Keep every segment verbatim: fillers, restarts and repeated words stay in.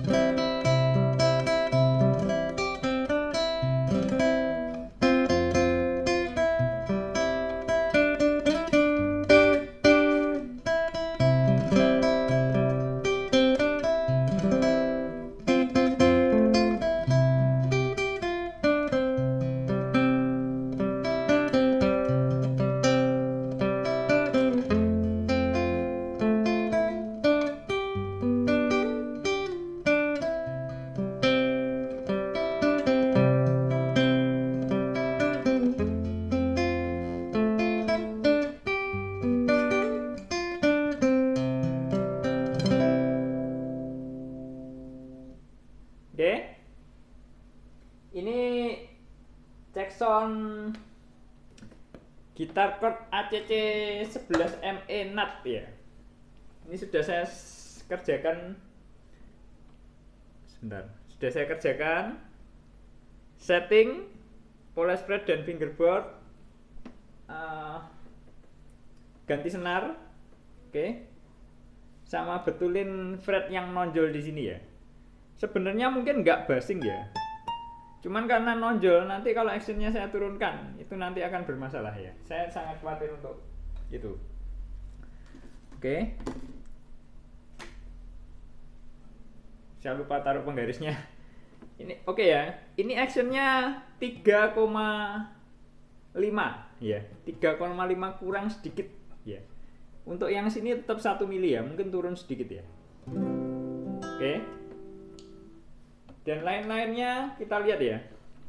Oke, ini cek sound gitar chord A C C sebelas M E Nat ya. Ini sudah saya kerjakan, sebentar, sudah saya kerjakan setting, poles fret dan fingerboard, uh, ganti senar, oke, sama betulin fret yang nonjol di sini ya. Sebenarnya mungkin nggak basing ya, cuman karena nonjol nanti kalau actionnya saya turunkan itu nanti akan bermasalah ya. Saya sangat khawatir untuk itu. Oke, saya lupa taruh penggarisnya. Ini oke ya. Ini actionnya tiga koma lima ya, tiga koma lima kurang sedikit ya. Untuk yang sini tetap satu mili ya, mungkin turun sedikit ya. Oke. Dan lain-lainnya kita lihat ya.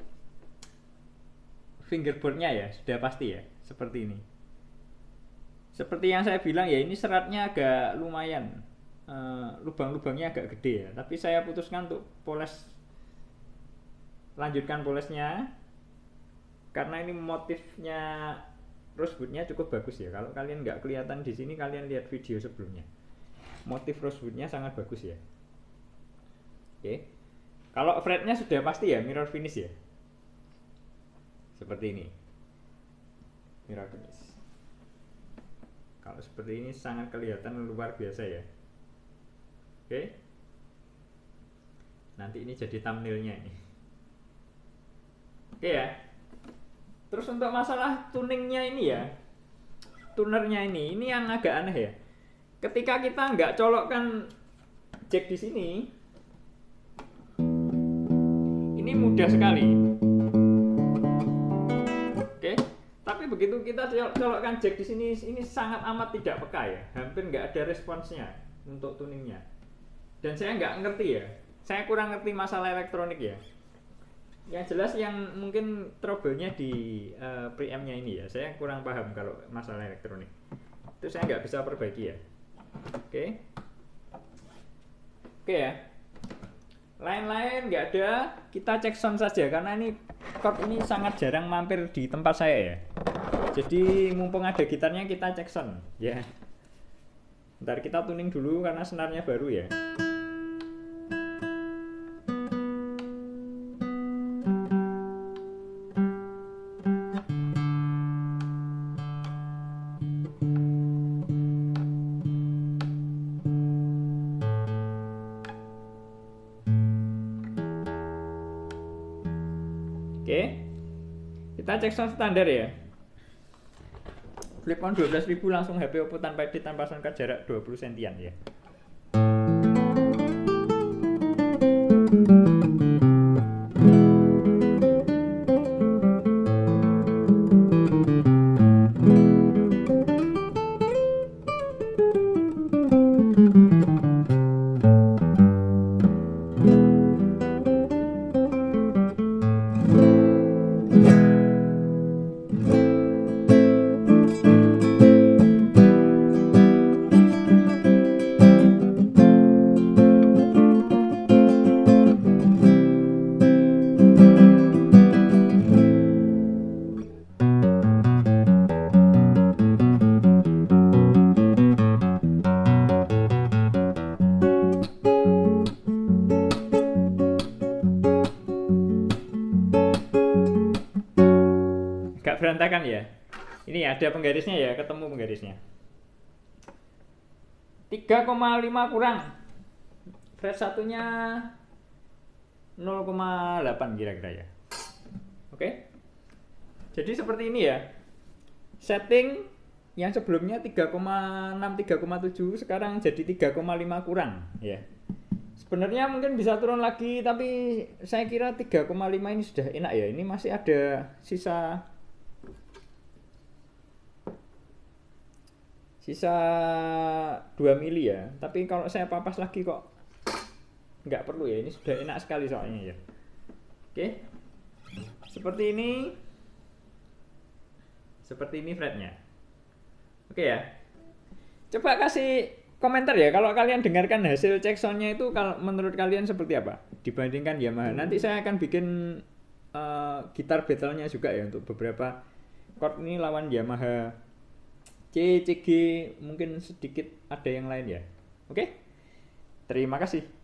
Fingerboardnya ya sudah pasti ya, seperti ini. Seperti yang saya bilang ya, ini seratnya agak lumayan, uh, lubang-lubangnya agak gede ya. Tapi saya putuskan untuk poles, lanjutkan polesnya, karena ini motifnya rosewoodnya cukup bagus ya. Kalau kalian nggak kelihatan di sini, kalian lihat video sebelumnya. Motif rosewoodnya sangat bagus ya. Oke. Kalau fretnya sudah pasti ya mirror finish ya, seperti ini, mirror finish. Kalau seperti ini sangat kelihatan luar biasa ya. Oke, nanti ini jadi thumbnailnya ini. Oke ya. Terus untuk masalah tuningnya ini ya, tunernya ini, ini yang agak aneh ya. Ketika kita nggak colokkan jack di sini, ini mudah sekali. Oke, tapi begitu kita colokkan jack di sini, ini sangat amat tidak peka ya, hampir nggak ada responsnya untuk tuningnya. Dan saya nggak ngerti ya, saya kurang ngerti masalah elektronik ya. Yang jelas yang mungkin trouble-nya di uh, preamp-nya ini ya, saya kurang paham kalau masalah elektronik. Itu saya nggak bisa perbaiki ya. Oke, oke ya. Lain-lain nggak ada, kita cek sound saja karena ini chord ini sangat jarang mampir di tempat saya ya. Jadi mumpung ada gitarnya kita cek sound ya. Ntar kita tuning dulu karena senarnya baru ya. Oke, kita cek sound standar ya. Flip-on dua belas ribu langsung H P Oppo tanpa edit, tanpa sound card, jarak dua puluh sentian ya. Berantakan ya. Ini ada penggarisnya ya, ketemu penggarisnya. tiga koma lima kurang fret satunya nol koma delapan kira-kira ya. Oke. Jadi seperti ini ya. Setting yang sebelumnya tiga koma enam tiga koma tujuh sekarang jadi tiga koma lima kurang ya. Sebenarnya mungkin bisa turun lagi, tapi saya kira tiga koma lima ini sudah enak ya. Ini masih ada sisa sisa dua mili ya. Tapi kalau saya papas lagi kok nggak perlu ya, ini sudah enak sekali soalnya ya. Oke, seperti ini, seperti ini fretnya. Oke ya, coba kasih komentar ya kalau kalian dengarkan hasil cek soundnya itu, kalau menurut kalian seperti apa dibandingkan Yamaha. Nanti saya akan bikin uh, gitar battle-nya juga ya untuk beberapa chord ini lawan Yamaha C, C G, mungkin sedikit ada yang lain ya. Oke, terima kasih.